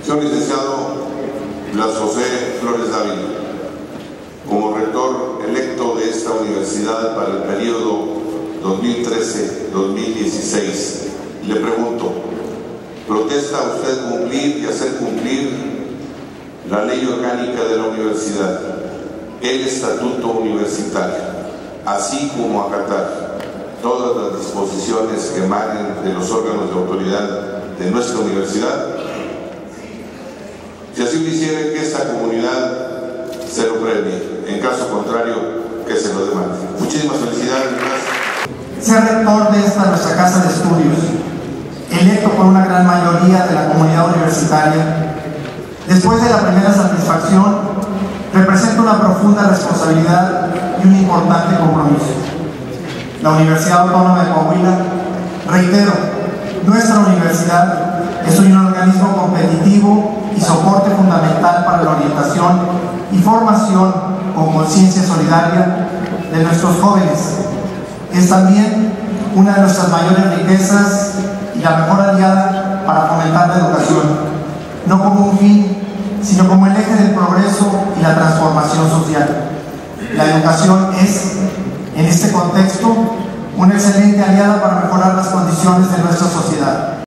Señor licenciado Blas José Flores Dávila, como rector electo de esta universidad para el periodo 2013-2016, le pregunto, ¿protesta usted cumplir y hacer cumplir la ley orgánica de la universidad, el estatuto universitario, así como acatar todas las disposiciones que emanen de los órganos de autoridad de nuestra universidad? Si así lo hiciera, que esta comunidad se lo premie, en caso contrario, que se lo demande. Muchísimas felicidades. Ser rector de esta nuestra casa de estudios, electo por una gran mayoría de la comunidad universitaria, después de la primera satisfacción, representa una profunda responsabilidad y un importante compromiso. La Universidad Autónoma de Coahuila, reitero, nuestra universidad es un organismo competitivo y soporte fundamental para la orientación y formación con conciencia solidaria de nuestros jóvenes. Es también una de nuestras mayores riquezas y la mejor aliada para fomentar la educación, no como un fin, sino como el eje del progreso y la transformación social. La educación es, en este contexto, una excelente aliada para mejorar las condiciones de nuestra sociedad.